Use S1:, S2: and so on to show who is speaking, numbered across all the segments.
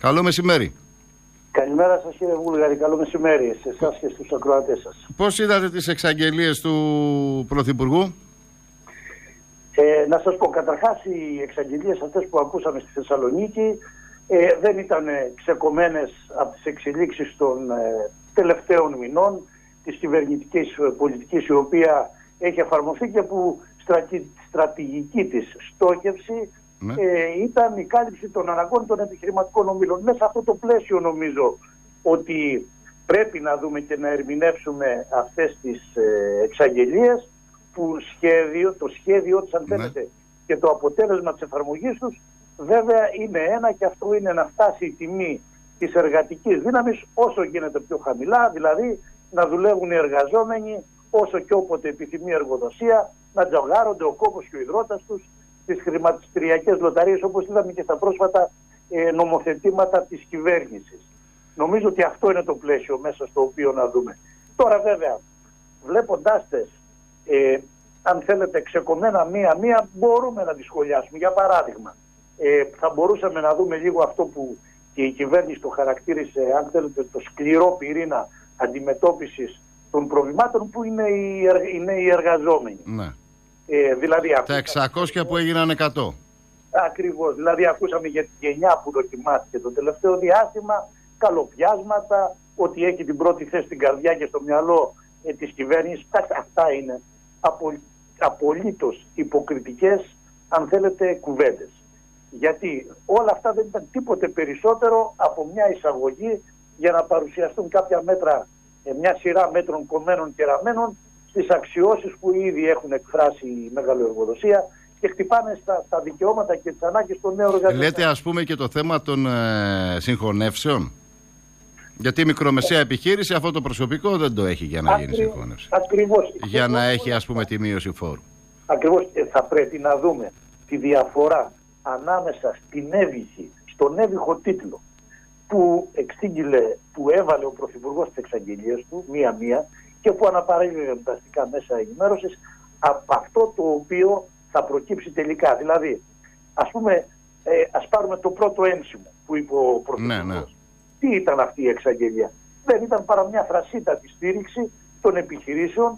S1: Καλό μεσημέρι.
S2: Καλημέρα σας κύριε Βούλγαρη, καλό μεσημέρι σε εσάς και στους ακροατές σας.
S1: Πώς είδατε τις εξαγγελίες του Πρωθυπουργού?
S2: Να σας πω, καταρχάς οι εξαγγελίες αυτές που ακούσαμε στη Θεσσαλονίκη δεν ήταν ξεκομμένες από τις εξελίξεις των τελευταίων μηνών της κυβερνητικής πολιτικής, η οποία έχει εφαρμοστεί και που στρατηγική της στόχευση ήταν η κάλυψη των αναγκών των επιχειρηματικών ομίλων. Μέσα σε αυτό το πλαίσιο νομίζω ότι πρέπει να δούμε και να ερμηνεύσουμε αυτές τις εξαγγελίες, που το σχέδιο τους, αν θέλετε, και το αποτέλεσμα της εφαρμογής τους βέβαια είναι ένα, και αυτό είναι να φτάσει η τιμή της εργατικής δύναμης όσο γίνεται πιο χαμηλά, δηλαδή να δουλεύουν οι εργαζόμενοι όσο και όποτε επιθυμεί η εργοδοσία, να τζογάρονται ο κόπος και ο υδρότας τους στις χρηματιστηριακές λοταρίες, όπως είδαμε και στα πρόσφατα νομοθετήματα της κυβέρνησης. Νομίζω ότι αυτό είναι το πλαίσιο μέσα στο οποίο να δούμε. Τώρα βέβαια, βλέποντάς τες, αν θέλετε ξεκομμένα μία-μία, μπορούμε να τις σχολιάσουμε. Για παράδειγμα, θα μπορούσαμε να δούμε λίγο αυτό που και η κυβέρνηση το χαρακτήρισε, αν θέλετε, το σκληρό πυρήνα αντιμετώπισης των προβλημάτων, που είναι οι εργαζόμενοι.
S1: Ναι.
S2: Δηλαδή,
S1: τα 600 που έγιναν 100.
S2: Ακριβώς. Δηλαδή ακούσαμε για τη γενιά που δοκιμάστηκε το τελευταίο διάστημα, καλοπιάσματα, ότι έχει την πρώτη θέση στην καρδιά και στο μυαλό της κυβέρνησης. Αυτά είναι απολύτως υποκριτικές, αν θέλετε, κουβέντες. Γιατί όλα αυτά δεν ήταν τίποτε περισσότερο από μια εισαγωγή για να παρουσιαστούν κάποια μέτρα, μια σειρά μέτρων κομμένων και ραμμένων στις αξιώσεις που ήδη έχουν εκφράσει η μεγαλοεργοδοσία και χτυπάνε στα δικαιώματα και τις ανάγκες των νέων εργαζομένων.
S1: Λέτε ας πούμε και το θέμα των συγχωνεύσεων. Γιατί η μικρομεσαία επιχείρηση αυτό το προσωπικό δεν το έχει για να γίνει συγχώνευση.
S2: Ακριβώς.
S1: Για να έχει ας πούμε τη μείωση φόρου.
S2: Ακριβώς. Θα πρέπει να δούμε τη διαφορά ανάμεσα στον έβυχο τίτλο που που έβαλε ο Πρωθυπουργός στις εξαγγελίες του, μία-μία, και που αναπαράγγειλε τα αστικά μέσα ενημέρωσης, από αυτό το οποίο θα προκύψει τελικά. Δηλαδή, ας πάρουμε το πρώτο ένσημο που είπε ο Πρωθυπουργός. Ναι. Τι ήταν αυτή η εξαγγελία? Δεν ήταν παρά μια φρασίτατη στήριξη των επιχειρήσεων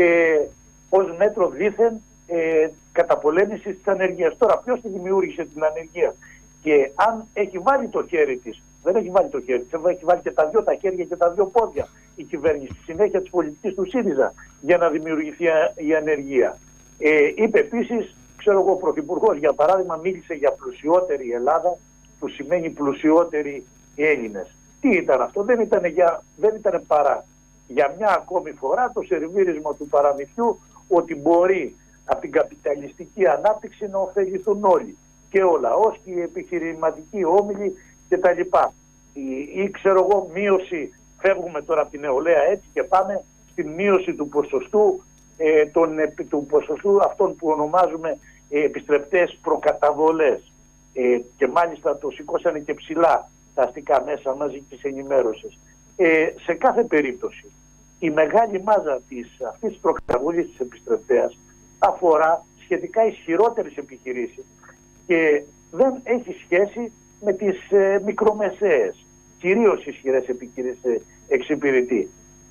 S2: ως μέτρο δήθεν καταπολέμησης της ανεργίας. Τώρα, ποιος τη δημιούργησε την ανεργία? Και αν έχει βάλει το χέρι της, δεν έχει βάλει το χέρι της, έχει βάλει και τα δυο τα χέρια και τα δυο πόδια η κυβέρνηση στη συνέχεια της πολιτικής του ΣΥΡΙΖΑ για να δημιουργηθεί η ανεργία. Είπε επίσης, ο Πρωθυπουργός για παράδειγμα μίλησε για πλουσιότερη Ελλάδα, που σημαίνει πλουσιότεροι Έλληνες. Τι ήταν αυτό? Δεν ήταν παρά για μια ακόμη φορά το σερβίρισμα του παραμυθιού ότι μπορεί από την καπιταλιστική ανάπτυξη να ωφεληθούν όλοι, και ο λαός και οι επιχειρηματικοί όμιλοι κτλ. Ή μείωση, φεύγουμε τώρα από την νεολαία έτσι και πάμε στην μείωση του ποσοστού του ποσοστού αυτών που ονομάζουμε επιστρεπτές προκαταβολές, και μάλιστα το σηκώσανε και ψηλά τα αστικά μέσα μαζικής ενημέρωσης. Σε κάθε περίπτωση η μεγάλη μάζα αυτής της προκαταβολής της επιστρεπτέας αφορά σχετικά ισχυρότερες επιχειρήσεις και δεν έχει σχέση με τις μικρομεσαίες. Κυρίως ισχυρές επιχειρήσεις εξυπηρετεί.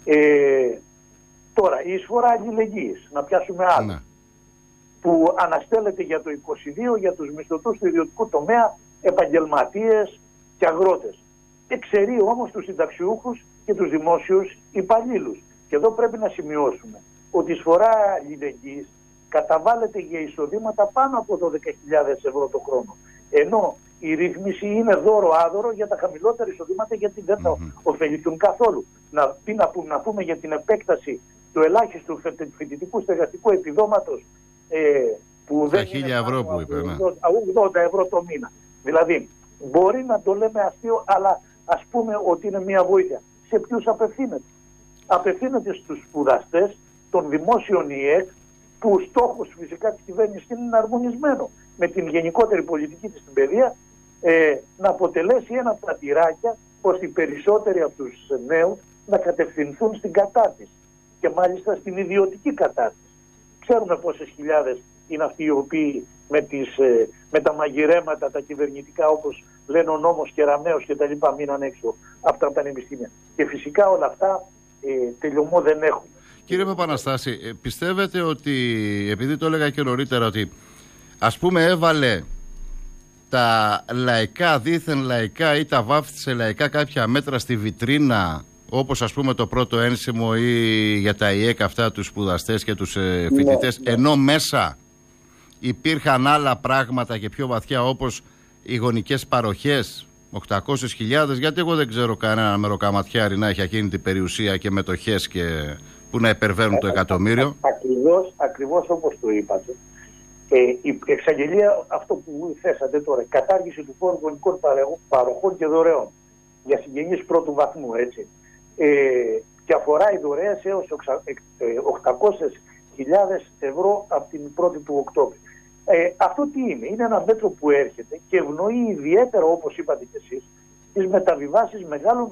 S2: Τώρα, η εισφορά αλληλεγγύης, να πιάσουμε άλλο, που αναστέλλεται για το 22 για τους μισθωτούς του ιδιωτικού τομέα, επαγγελματίες και αγρότες. Εξαιρεί όμως τους συνταξιούχους και τους δημόσιους υπαλλήλους. Και εδώ πρέπει να σημειώσουμε ότι η εισφορά αλληλεγγύης καταβάλλεται για εισοδήματα πάνω από 12.000 ευρώ το χρόνο. Ενώ η ρύθμιση είναι δώρο-άδωρο για τα χαμηλότερα εισοδήματα, γιατί δεν θα ωφεληθούν καθόλου. Να πούμε για την επέκταση του ελάχιστου φοιτητικού στεγαστικού επιδόματος που δεν είναι
S1: 1.000 ευρώ που είπε,
S2: 80 ευρώ το μήνα. Δηλαδή, μπορεί να το λέμε αστείο, αλλά ας πούμε ότι είναι μια βοήθεια. Σε ποιους απευθύνεται? Απευθύνεται στους σπουδαστές των δημόσιων ΙΕΚ, που στόχος φυσικά της κυβέρνησης είναι αρμονισμένο με την γενικότερη πολιτική της στην παιδεία, να αποτελέσει ένα από τα τυράκια ώστε οι περισσότεροι από τους νέους να κατευθυνθούν στην κατάρτιση και μάλιστα στην ιδιωτική κατάρτιση. Ξέρουμε πόσες χιλιάδες είναι αυτοί οι οποίοι με τα μαγειρέματα, τα κυβερνητικά, όπως λένε ο νόμος Κεραμέως και τα λοιπά, μείναν έξω από τα πανεπιστήμια. Και φυσικά όλα αυτά τελειωμό δεν έχουν.
S1: Κύριε Παπαναστάση, πιστεύετε ότι, επειδή το έλεγα και νωρίτερα, ότι ας πούμε έβαλε τα λαϊκά, δήθεν λαϊκά ή τα βάφτισε λαϊκά κάποια μέτρα στη βιτρίνα, όπως ας πούμε το πρώτο ένσημο ή για τα ΙΕΚ αυτά, τους σπουδαστές και τους φοιτητές, ενώ μέσα υπήρχαν άλλα πράγματα και πιο βαθιά, όπως οι γονικές παροχές, 800.000, γιατί εγώ δεν ξέρω κανένα μεροκαματιάρι να έχει ακίνητη περιουσία και μετοχές και που να υπερβαίνουν το εκατομμύριο.
S2: Ακριβώς όπως το είπατε. Η εξαγγελία, αυτό που θέσατε τώρα, κατάργηση του φόρου γονικών παροχών και δωρεών για συγγενείς πρώτου βαθμού, έτσι. Και αφορά οι δωρεές έως 800.000 ευρώ από την 1η του Οκτώβρη. Αυτό τι είναι? Είναι ένα μέτρο που έρχεται και ευνοεί ιδιαίτερα, όπως είπατε και εσείς, τις μεταβιβάσεις μεγάλων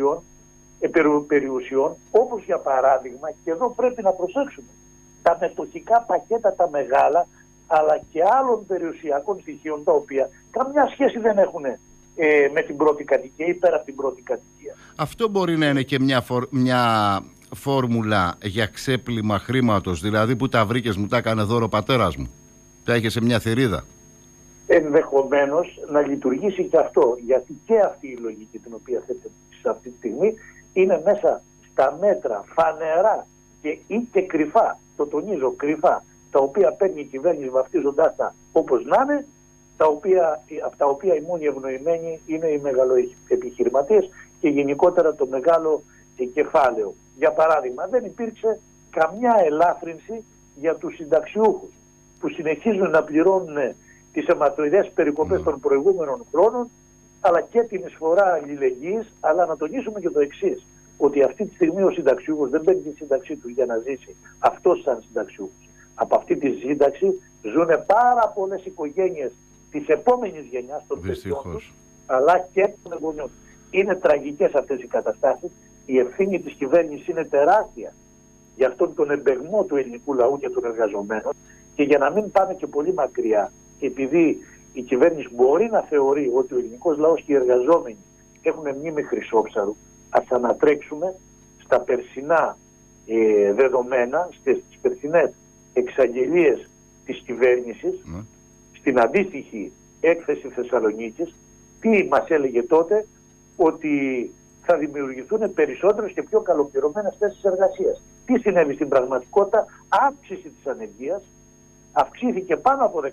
S2: περιουσιών, όπως για παράδειγμα, και εδώ πρέπει να προσέξουμε, τα μετοχικά πακέτα τα μεγάλα, αλλά και άλλων περιουσιακών στοιχείων, τα οποία καμιά σχέση δεν έχουν με την πρώτη κατοικία ή πέρα από την πρώτη κατοικία.
S1: Αυτό μπορεί να είναι και μια φόρμουλα για ξέπλυμα χρήματος, δηλαδή που τα βρήκες, μου τα έκανε δώρο ο πατέρας μου, τα είχε σε μια θηρίδα.
S2: Ενδεχομένως να λειτουργήσει και αυτό, γιατί και αυτή η λογική την οποία θέτει σε αυτή τη στιγμή είναι μέσα στα μέτρα φανερά και κρυφά, το τονίζω κρυφά, τα οποία παίρνει η κυβέρνηση βαφτίζοντάς τα όπως να είναι, από τα οποία οι μόνοι ευνοημένοι είναι οι μεγαλοεπιχειρηματίες και γενικότερα το μεγάλο κεφάλαιο. Για παράδειγμα, δεν υπήρξε καμιά ελάφρυνση για τους συνταξιούχους που συνεχίζουν να πληρώνουν τις αιματοειδές περικοπές των προηγούμενων χρόνων, αλλά και την εισφορά αλληλεγγύης. Αλλά να τονίσουμε και το εξής, ότι αυτή τη στιγμή ο συνταξιούχος δεν παίρνει τη σύνταξή του για να ζήσει αυτός σαν συνταξιούχος. Από αυτή τη σύνταξη ζουν πάρα πολλές οικογένειες της επόμενης γενιάς των παιδιών τους, αλλά και των εγγονιών. Είναι τραγικές αυτές οι καταστάσεις. Η ευθύνη της κυβέρνησης είναι τεράστια για αυτόν τον εμπεγμό του ελληνικού λαού και των εργαζομένων. Και για να μην πάμε και πολύ μακριά, επειδή η κυβέρνηση μπορεί να θεωρεί ότι ο ελληνικός λαός και οι εργαζόμενοι έχουν μνήμη χρυσόψαρου, ας ανατρέξουμε στα περσινά δεδομένα, στις περσινές εξαγγελίες της κυβέρνησης, στην αντίστοιχη έκθεση Θεσσαλονίκης, τι μας έλεγε τότε? Ότι θα δημιουργηθούν περισσότερες και πιο καλοπληρωμένες θέσεις εργασίας. Τι συνέβη στην πραγματικότητα? Αύξηση της ανεργίας, αυξήθηκε πάνω από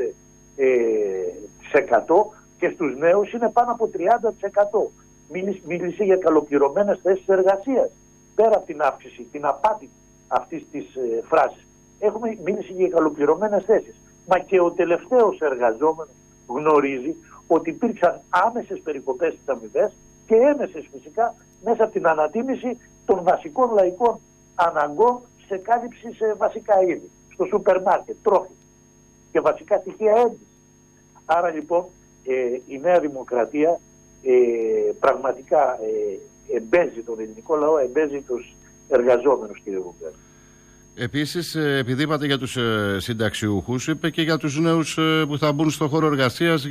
S2: 15% και στους νέους είναι πάνω από 30%. Μίλησε για καλοπληρωμένες θέσεις εργασίας. Πέρα από την αύξηση, την απάτη αυτής της φράσης, έχουμε μίλησε για καλοπληρωμένες θέσεις. Μα και ο τελευταίος εργαζόμενος γνωρίζει ότι υπήρξαν άμεσες περικοπές στις αμοιβές και έμεσες φυσικά μέσα από την ανατίμηση των βασικών λαϊκών αναγκών σε κάλυψη σε βασικά είδη, στο σούπερ μάρκετ, τρόφιμα και βασικά στοιχεία έντυπωσης. Άρα λοιπόν η Νέα Δημοκρατία πραγματικά εμπέζει τον ελληνικό λαό, εμπέζει τους εργαζόμενους, κύριε Βουγκάρη.
S1: Επίσης, επειδή είπατε για τους συνταξιούχους, είπε και για τους νέους που θα μπουν στο χώρο εργασίας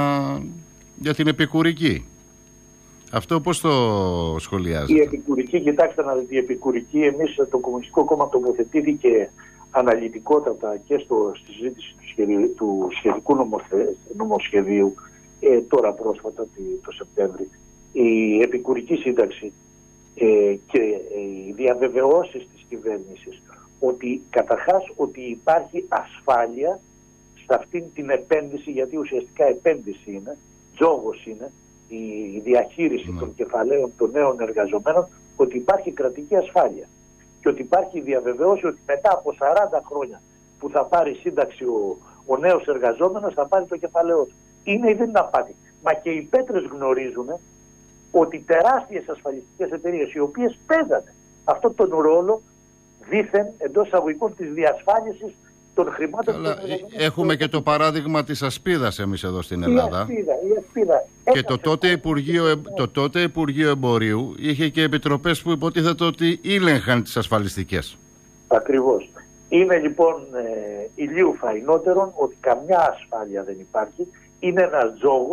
S1: για την επικουρική. Αυτό πώς το σχολιάζετε?
S2: Η επικουρική, κοιτάξτε να δείτε, η επικουρική, εμείς το Κομμουνιστικό Κόμμα τοποθετήθηκε αναλυτικότατα και στη συζήτηση του σχετικού νομοσχεδίου τώρα πρόσφατα το Σεπτέμβρη. Η επικουρική σύνταξη και οι διαβεβαιώσεις της κυβέρνησης ότι καταρχάς ότι υπάρχει ασφάλεια σε αυτήν την επένδυση, γιατί ουσιαστικά επένδυση είναι, τζόγος είναι η διαχείριση των κεφαλαίων των νέων εργαζομένων, ότι υπάρχει κρατική ασφάλεια και ότι υπάρχει διαβεβαίωση ότι μετά από 40 χρόνια που θα πάρει σύνταξη ο νέος εργαζόμενος θα πάρει το κεφαλαίο του. Είναι ή δεν είναι απάτη? Μα και οι πέτρες γνωρίζουν ότι τεράστιες ασφαλιστικές εταιρείες, οι οποίες παίζανε αυτόν τον ρόλο δήθεν εντός εισαγωγικών της διασφάλισης των χρημάτων.
S1: Αλλά έχουμε και το παράδειγμα της Ασπίδας εμείς εδώ στην Ελλάδα.
S2: Η Ασπίδα.
S1: Και το τότε Υπουργείο Εμπορίου είχε και επιτροπές που υποτίθεται ότι ήλεγχαν τις ασφαλιστικές.
S2: Ακριβώς. Είναι λοιπόν ηλίου φαϊνότερον ότι καμιά ασφάλεια δεν υπάρχει. Είναι ένας τζόγος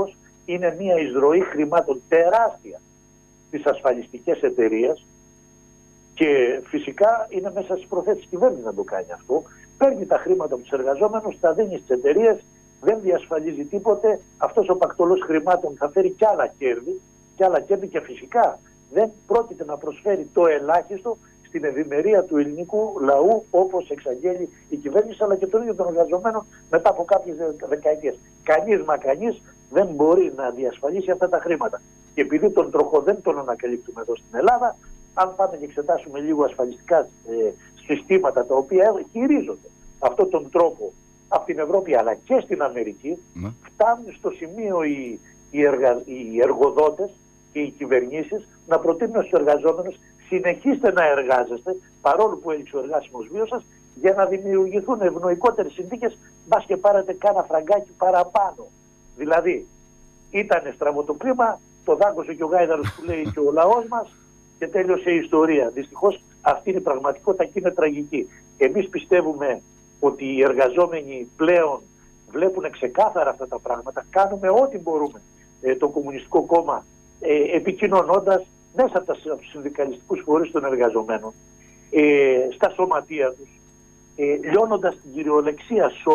S2: είναι μια εισρωή χρημάτων τεράστια στις ασφαλιστικές εταιρείες και φυσικά είναι μέσα στις προθέσεις της κυβέρνησης να το κάνει αυτό. Παίρνει τα χρήματα από τους εργαζόμενους, τα δίνει στις εταιρείες, δεν διασφαλίζει τίποτε. Αυτός ο πακτολός χρημάτων θα φέρει κι άλλα κέρδη και φυσικά δεν πρόκειται να προσφέρει το ελάχιστο στην ευημερία του ελληνικού λαού όπως εξαγγέλει η κυβέρνηση αλλά και των ίδιων των εργαζομένων μετά από κάποιες δεκαετίες. Κανείς δεν μπορεί να διασφαλίσει αυτά τα χρήματα. Και επειδή τον τροχό δεν τον ανακαλύπτουμε εδώ στην Ελλάδα, αν πάμε και εξετάσουμε λίγο ασφαλιστικά συστήματα τα οποία χειρίζονται αυτόν τον τρόπο από την Ευρώπη αλλά και στην Αμερική, φτάνουν στο σημείο οι εργοδότες και οι κυβερνήσεις να προτείνουν στους εργαζόμενους συνεχίστε να εργάζεστε παρόλο που έλειξε ο εργάσιμος βίος σας για να δημιουργηθούν ευνοϊκότερες συνθήκες μπας και πάρετε κάνα φραγκάκι παραπάνω. Δηλαδή ήταν στραβό το κλίμα, το δάγκωσε και ο γάιδαρος που λέει και ο λαός μας και τέλειωσε η ιστορία. Δυστυχώς αυτή είναι η πραγματικότητα και είναι τραγική. Εμείς πιστεύουμε ότι οι εργαζόμενοι πλέον βλέπουν ξεκάθαρα αυτά τα πράγματα. Κάνουμε ό,τι μπορούμε το Κομμουνιστικό Κόμμα επικοινωνώντας μέσα από τους συνδικαλιστικούς φορείς των εργαζομένων, στα σωματεία τους, λιώνοντας την κυριολεξία σε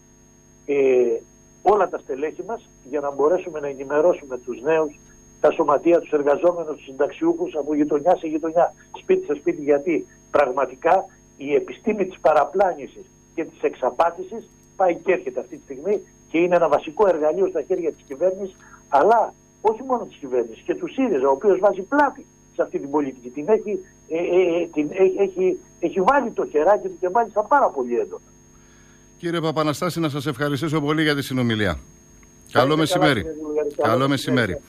S2: όλα τα στελέχη μας για να μπορέσουμε να ενημερώσουμε τους νέους, τα σωματεία, τους εργαζόμενους, τους συνταξιούχους από γειτονιά σε γειτονιά, σπίτι σε σπίτι, γιατί πραγματικά η επιστήμη της παραπλάνησης και της εξαπάτησης πάει και έρχεται αυτή τη στιγμή και είναι ένα βασικό εργαλείο στα χέρια της κυβέρνησης, αλλά όχι μόνο της κυβέρνησης και του ΣΥΡΙΖΑ, ο οποίος βάζει πλάτη σε αυτή την πολιτική. Έχει βάλει το χεράκι του και μάλιστα πάρα πολύ έντονα.
S1: Κύριε Παπαναστάση, να σας ευχαριστήσω πολύ για τη συνομιλία. Καλό μεσημέρι. Καλό μεσημέρι.